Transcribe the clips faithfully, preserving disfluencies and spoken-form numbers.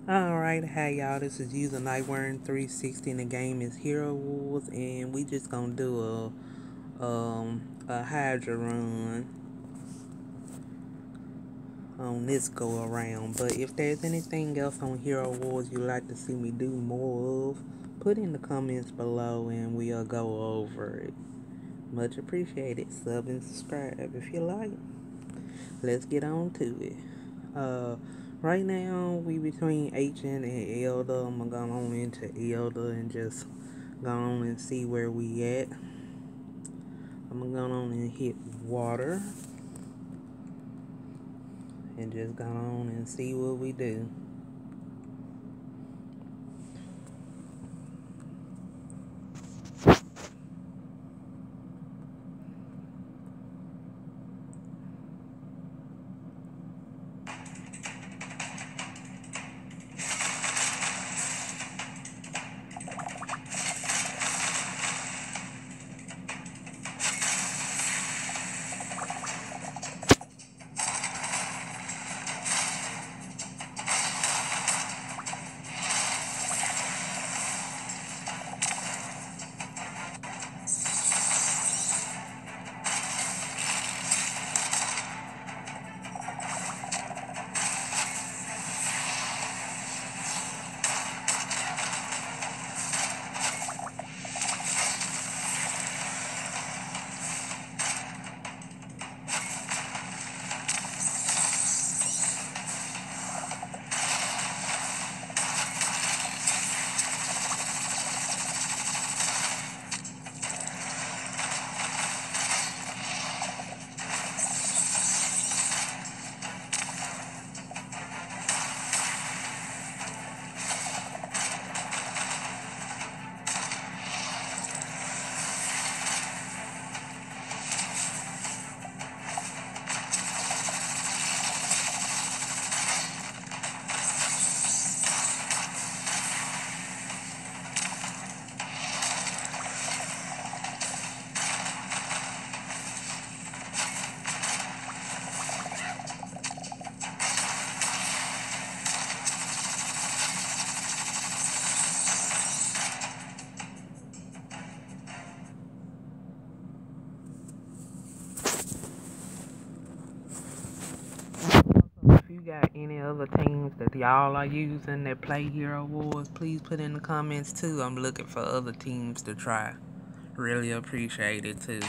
Alright, hey y'all, this is User Nightworm three sixty and the game is Hero Wars, and we just gonna do a um a Hydra run on this go around. But if there's anything else on Hero Wars you'd like to see me do more of, put in the comments below and we'll go over it. Much appreciated. Sub and subscribe if you like. Let's get on to it. Uh, right now we between Ancient and Elder. I'm gonna go on into Elder and just go on and see where we at. I'm gonna go on and hit water and just go on and see what we do. If you got any other teams that y'all are using that play Hero Wars, please put in the comments too. I'm looking for other teams to try. Really appreciate it too.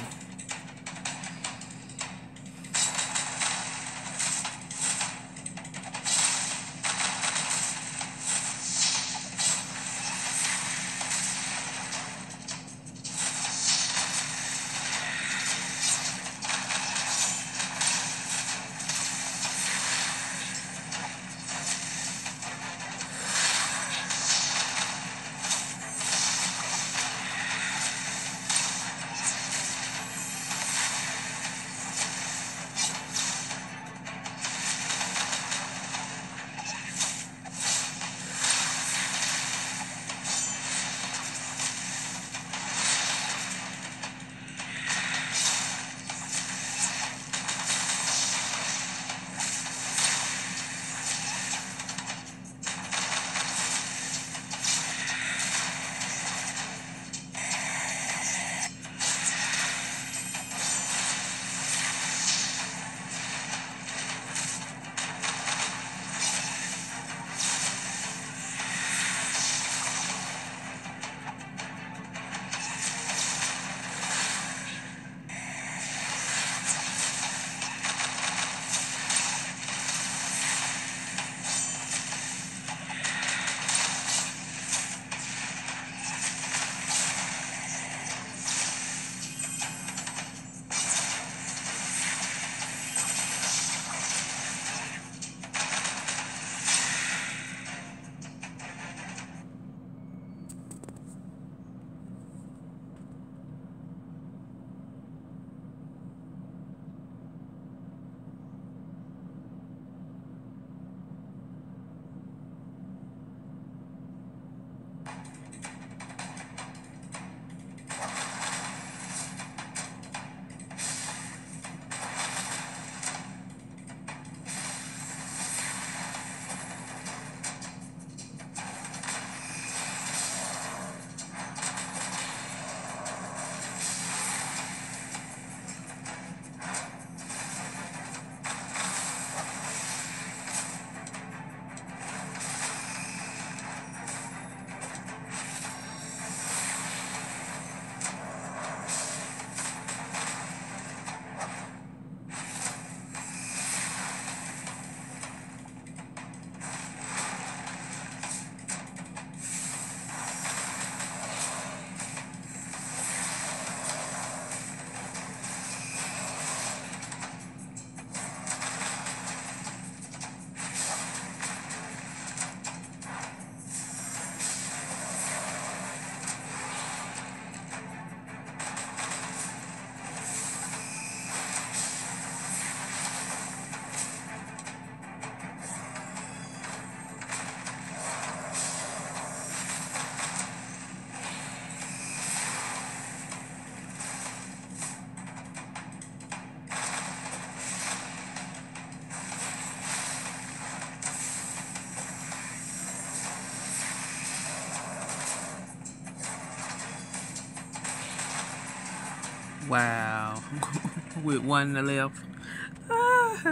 Wow. With one to left. Ah.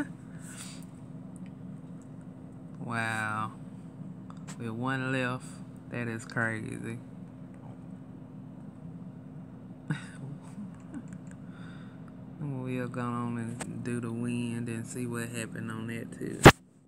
Wow. With one left. That is crazy. We'll go on and do the wind and see what happened on that too.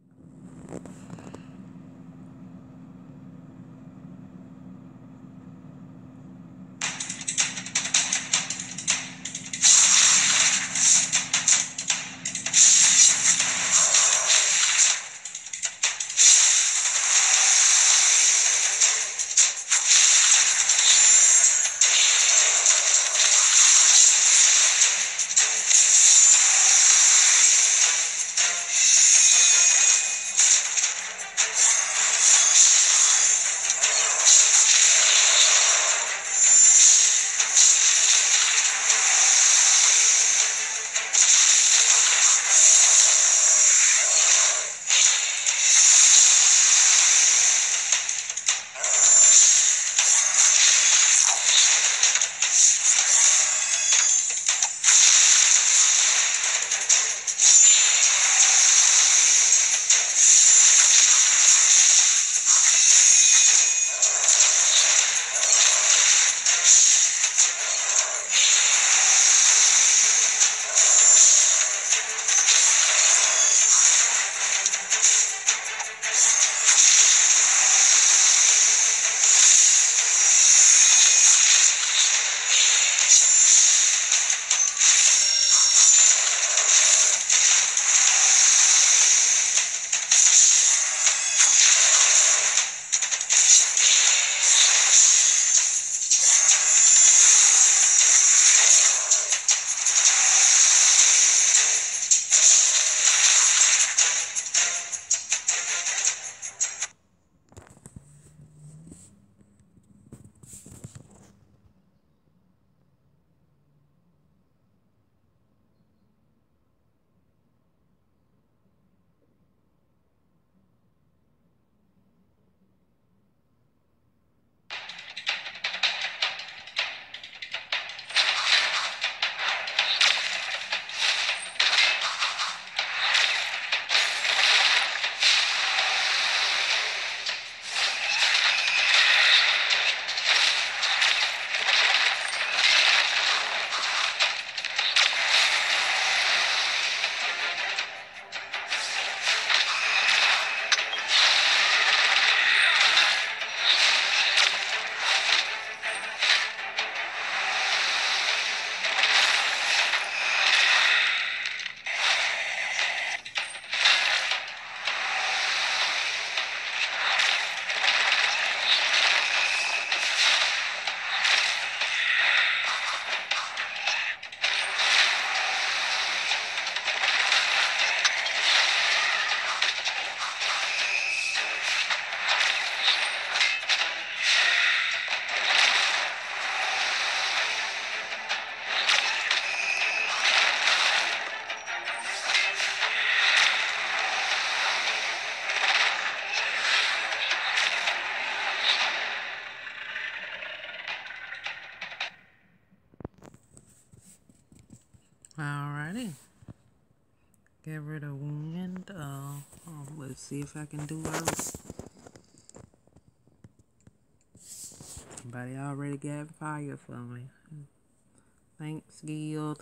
Alrighty. Get rid of wind. Uh, oh, let's see if I can do earth. Somebody already got fire for me. Thanks, Guild.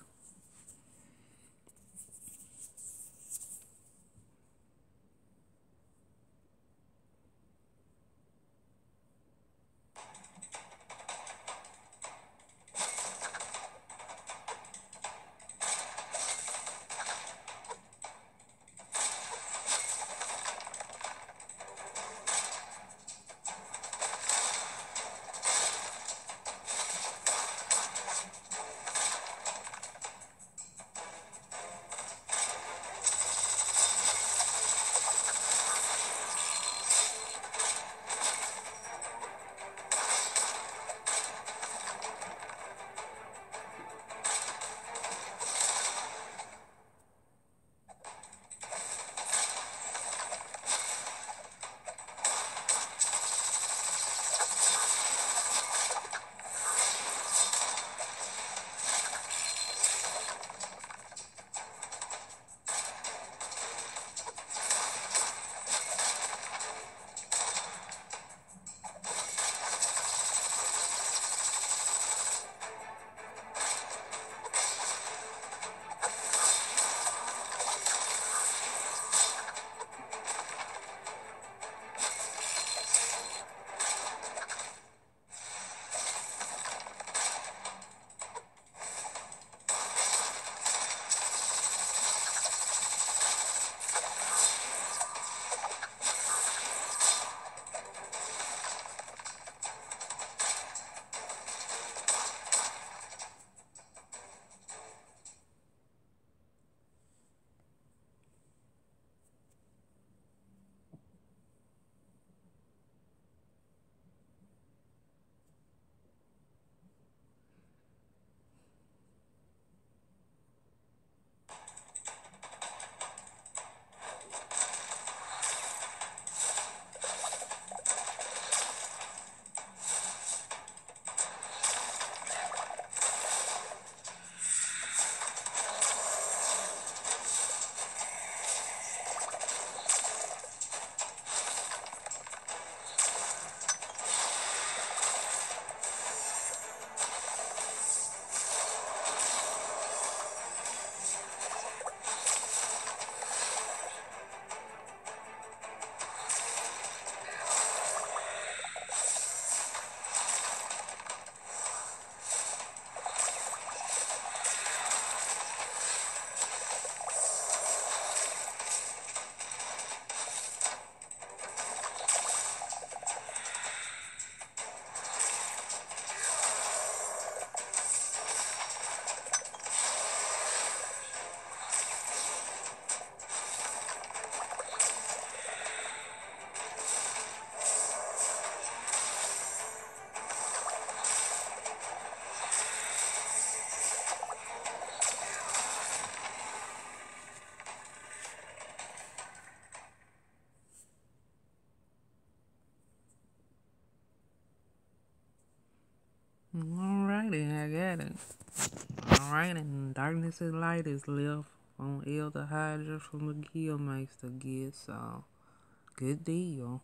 Alright. Alright, and Darkness is Light is left on Elder Hydra from the Guildmaster get, so good deal.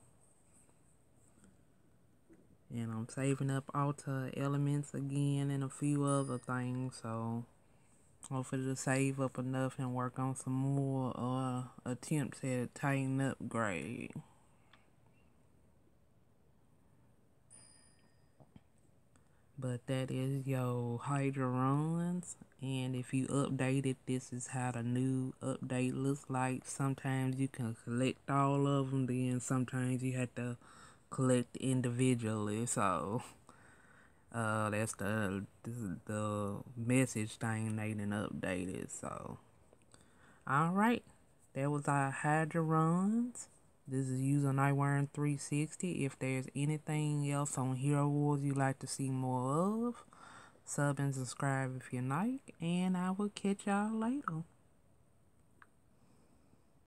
And I'm saving up Altar Elements again and a few other things, so hopefully to save up enough and work on some more uh attempts at Titan upgrade. But that is your Hydra runs, and if you update it, this is how the new update looks like. Sometimes you can collect all of them, then sometimes you have to collect individually, so uh that's the this is the message thing they done updated. So alright, that was our Hydra runs. This is user Nightworm three sixty. If there's anything else on Hero Wars you'd like to see more of, sub and subscribe if you like, and I will catch y'all later.